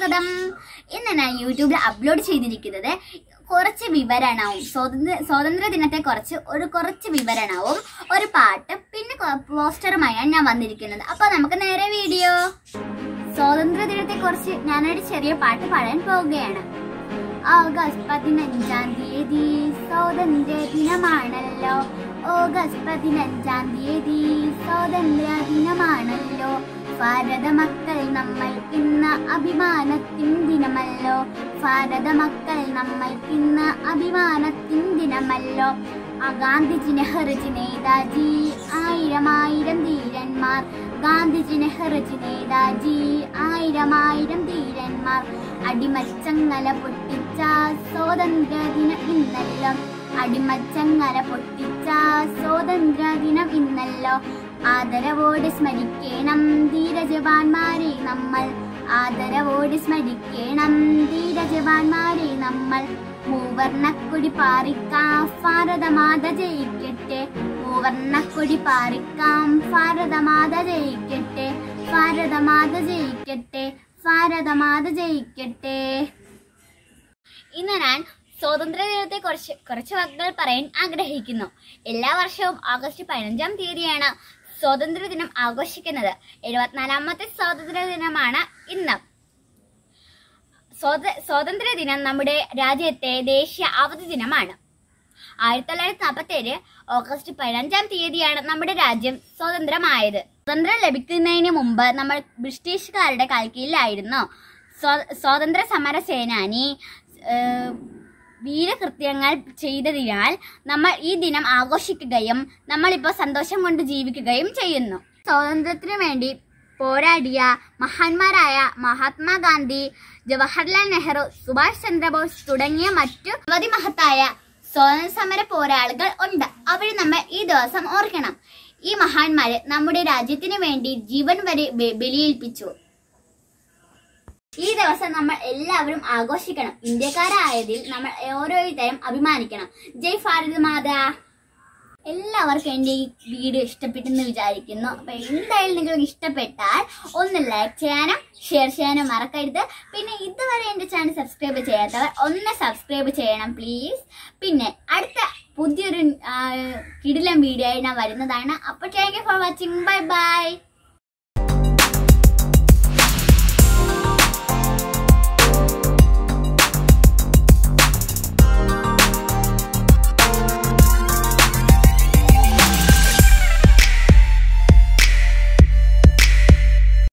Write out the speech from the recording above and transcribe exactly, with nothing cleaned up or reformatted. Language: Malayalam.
സ്വാഗതം. ഇന്ന് ഞാൻ യൂട്യൂബിൽ അപ്ലോഡ് ചെയ്തിരിക്കുന്നത് കുറച്ച് വിവരണവും സ്വാതന്ത്ര്യ സ്വാതന്ത്ര്യ ദിനത്തെ കുറിച്ച് ഒരു കുറച്ച് വിവരണവും ഒരു പാട്ട് പിന്നെ പോസ്റ്ററുമായാണ് ഞാൻ വന്നിരിക്കുന്നത്. അപ്പോൾ നമുക്ക് നേരെ വീഡിയോ. സ്വാതന്ത്ര്യ ദിനത്തെ കുറിച്ച് ഞാനൊരു ചെറിയ പാട്ട് പാടാൻ പോവുകയാണ്. ഓഗസ്റ്റ് പതിനഞ്ചാം തീയതി സ്വാതന്ത്ര്യ ദിനമാണല്ലോ. ഓഗസ്റ്റ് പതിനഞ്ചാം തീയതി സ്വാതന്ത്ര്യ ദിനമാണല്ലോ. ഭാരത മക്കൾ നമ്മൾ ഇന്ന് അഭിമാനത്തിൻ ദിനമല്ലോ. ഭാരത മക്കൾ നമ്മൾ ഇന്ന് അഭിമാനത്തിൻ ദിനമല്ലോ. ഗാന്ധിജി നെഹ്റുജി നേതാജി ആയിരം ആയിരം ധീരന്മാർ. ഗാന്ധിജി നെഹ്റുജി നേതാജി ആയിരം ആയിരം ധീരന്മാർ. അടിമച്ചങ്ങല പൊട്ടിച്ച സ്വാതന്ത്ര്യ ദിനം ഇന്നല്ലോ. അടിമച്ചങ്ങല പൊട്ടിച്ച സ്വാതന്ത്ര്യ ദിനം ഇന്നല്ലോ. ആദരവോടെ സ്മരിക്കണം ധീരജവാന്മാരെ നമ്മൾ. ആദരവോടെ സ്മരിക്കണം ധീരജവാന്മാരെ നമ്മൾ. മൂവർണ്ണക്കൊടി പാറിക്കാം ഭാരതമാത ജയിക്കട്ടെ. മൂവർണ്ണക്കൊടി പാറിക്കാം ഭാരതമാത ജയിക്കട്ടെ. ഭാരതമാത ജയിക്കട്ടെ. ഭാരതമാത ജയിക്കട്ടെ. ഇന്ന് ഞാൻ സ്വാതന്ത്ര്യ ദിനത്തെ കുറിച്ച് കുറച്ച് വാക്കുകൾ പറയാൻ ആഗ്രഹിക്കുന്നു. എല്ലാ വർഷവും ഓഗസ്റ്റ് പതിനഞ്ചാം തീയതിയാണ് സ്വാതന്ത്ര്യ ദിനം ആഘോഷിക്കുന്നത്. എഴുപത്തിനാലാമത്തെ സ്വാതന്ത്ര്യ ദിനമാണ് ഇന്ന്. സ്വാതന്ത്ര്യ ദിനം നമ്മുടെ രാജ്യത്തെ ദേശീയ അവധി ദിനമാണ്. ആയിരത്തി തൊള്ളായിരത്തി നാൽപ്പത്തി ഏഴ് ഓഗസ്റ്റ് പതിനഞ്ചാം തീയതിയാണ് നമ്മുടെ രാജ്യം സ്വതന്ത്രമായത്. സ്വാതന്ത്ര്യം ലഭിക്കുന്നതിന് മുമ്പ് നമ്മൾ ബ്രിട്ടീഷുകാരുടെ കാൽക്കീഴിലായിരുന്നു. സ്വാതന്ത്ര്യ സമര സേനാനി വീരകൃത്യങ്ങൾ ചെയ്തതിനാൽ നമ്മൾ ഈ ദിനം ആഘോഷിക്കുകയും നമ്മളിപ്പോൾ സന്തോഷം കൊണ്ട് ജീവിക്കുകയും ചെയ്യുന്നു. സ്വാതന്ത്ര്യത്തിനു വേണ്ടി പോരാടിയ മഹാന്മാരായ മഹാത്മാഗാന്ധി, ജവഹർലാൽ നെഹ്റു, സുഭാഷ് ചന്ദ്രബോസ് തുടങ്ങിയ മറ്റു നിരവധി മഹത്തായ സ്വാതന്ത്ര്യ സമര പോരാളികൾ ഉണ്ട്. അവരെ നമ്മൾ ഈ ദിവസം ഓർക്കണം. ഈ മഹാന്മാര് നമ്മുടെ രാജ്യത്തിന് വേണ്ടി ജീവൻ വരെ ബലിയേൽപ്പിച്ചു. ഈ ദിവസം നമ്മൾ എല്ലാവരും ആഘോഷിക്കണം. ഇന്ത്യക്കാരായതിൽ നമ്മൾ ഓരോരുത്തരും അഭിമാനിക്കണം. ജയ് ഭാരത് മാതാ. എല്ലാവർക്കും എൻ്റെ ഈ വീഡിയോ ഇഷ്ടപ്പെട്ടെന്ന് വിചാരിക്കുന്നു. അപ്പൊ എന്തായാലും നിങ്ങൾക്ക് ഇഷ്ടപ്പെട്ടാൽ ഒന്ന് ലൈക്ക് ചെയ്യാനും ഷെയർ ചെയ്യാനും മറക്കരുത്. പിന്നെ ഇതുവരെ എൻ്റെ ചാനൽ സബ്സ്ക്രൈബ് ചെയ്യാത്തവർ ഒന്ന് സബ്സ്ക്രൈബ് ചെയ്യണം പ്ലീസ്. പിന്നെ അടുത്ത പുതിയൊരു കിടിലം വീഡിയോ ആയി ഞാൻ വരുന്നതാണ്. അപ്പോൾ thank you for watching. Bye by.